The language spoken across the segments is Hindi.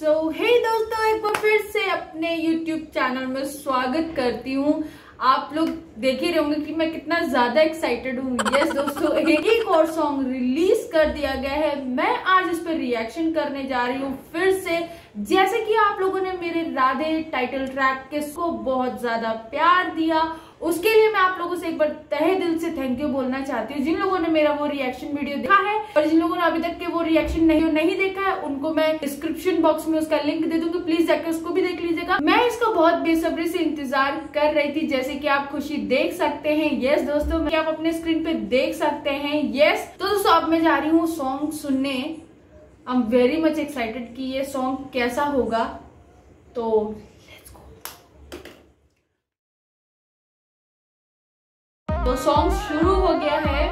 हे दोस्तों, एक बार फिर से अपने YouTube चैनल में स्वागत करती हूँ। आप लोग देख ही रहे होंगे कि मैं कितना ज्यादा एक्साइटेड हूँ। यस दोस्तों, एक और सॉन्ग रिलीज कर दिया गया है। मैं आज इस पर रिएक्शन करने जा रही हूँ फिर से। जैसे कि आप लोगों ने मेरे राधे टाइटल ट्रैक के को बहुत ज्यादा प्यार दिया, उसके लिए मैं आप लोगों से एक बार तहे दिल से थैंक यू बोलना चाहती हूँ। जिन लोगों ने मेरा वो रिएक्शन वीडियो देखा है और जिन लोगों ने अभी तक के वो रिएक्शन नहीं देखा है, उनको मैं डिस्क्रिप्शन बॉक्स में उसका लिंक दे दूंगी, प्लीज जाकर उसको भी देख लीजिएगा। मैं इसका बहुत बेसब्री से इंतजार कर रही थी, जैसे कि आप खुशी देख सकते हैं। यस दोस्तों, आप अपने स्क्रीन पे देख सकते हैं। यस तो दोस्तों, अब मैं जा रही हूँ सॉन्ग सुनने। I am very much excited कि ये सॉन्ग कैसा होगा। तो सॉन्ग शुरू हो गया है।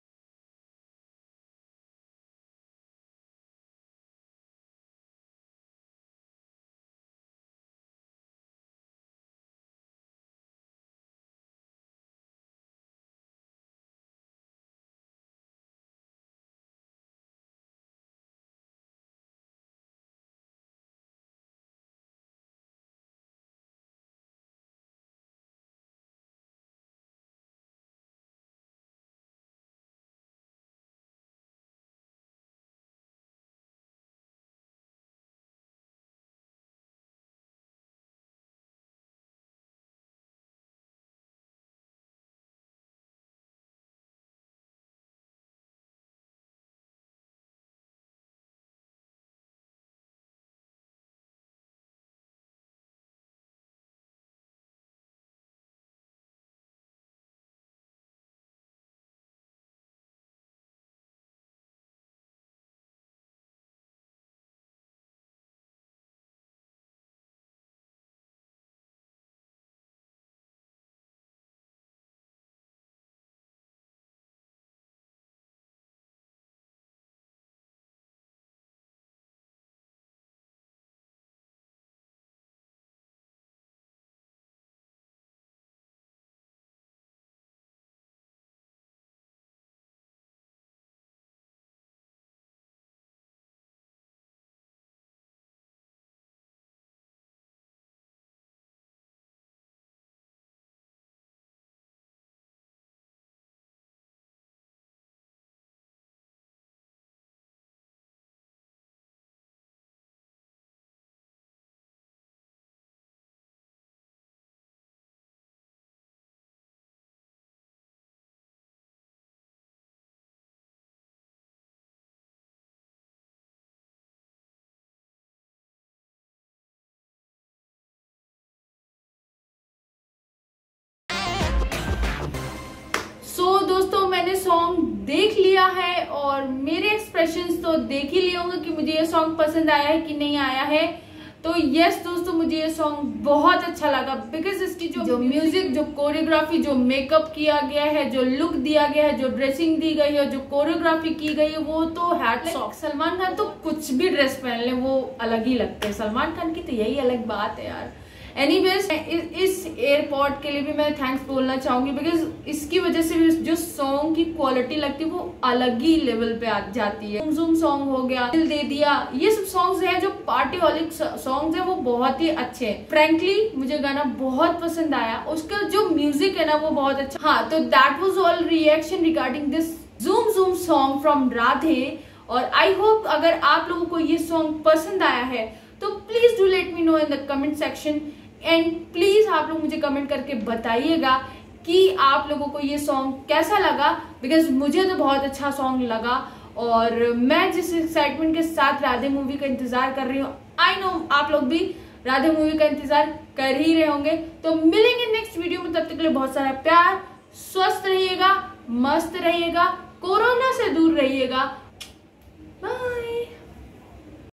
दोस्तों, मैंने सॉन्ग देख लिया है और मेरे एक्सप्रेशंस तो देख ही लिए होंगे कि मुझे ये सॉन्ग पसंद आया है कि नहीं आया है। तो यस दोस्तों, मुझे ये सॉन्ग बहुत अच्छा लगा बिकॉज इसकी जो म्यूजिक, जो कोरियोग्राफी, जो मेकअप किया गया है, जो लुक दिया गया है, जो ड्रेसिंग दी गई है, जो कोरियोग्राफी की गई है, वो तो हैट्स ऑफ। सलमान खान तो कुछ भी ड्रेस पहन ले वो अलग ही लगते हैं। सलमान खान की तो यही अलग बात है यार। एनीवेज, इस एयरपोर्ट के लिए भी मैं थैंक्स बोलना चाहूंगी बिकॉज इसकी वजह से भी जो सॉन्ग की क्वालिटी लगती है वो अलग ही लेवल पे आ जाती है। ज़ूम सॉन्ग हो गया, दिल दे दिया, ये सब सॉन्ग्स हैं जो पार्टी हॉलिक सॉन्ग्स हैं, वो बहुत ही अच्छे हैं। फ्रेंकली मुझे गाना बहुत पसंद आया, उसका जो म्यूजिक है ना वो बहुत अच्छा। हाँ, तो that was all reaction regarding this zoom song from Radhe. और आई होप अगर आप लोगों को ये सॉन्ग पसंद आया है तो please do let me know in the comment section. And please आप लोग मुझे कमेंट करके बताइएगा कि आप लोगों को ये सॉन्ग कैसा लगा बिकॉज मुझे तो बहुत अच्छा सॉन्ग लगा। और मैं जिस एक्साइटमेंट के साथ राधे मूवी का इंतजार कर रही हूँ, आई नो आप लोग भी राधे मूवी का इंतजार कर ही रहे होंगे। तो मिलेंगे नेक्स्ट वीडियो में, तब तक के लिए बहुत सारा प्यार, स्वस्थ रहिएगा, मस्त रहिएगा, कोरोना से दूर रहिएगा। बाय।